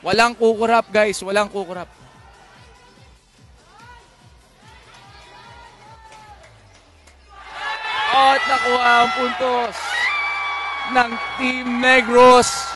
Walang kukurap, guys. Walang kukurap. At nakuha ang puntos ng Team Negros.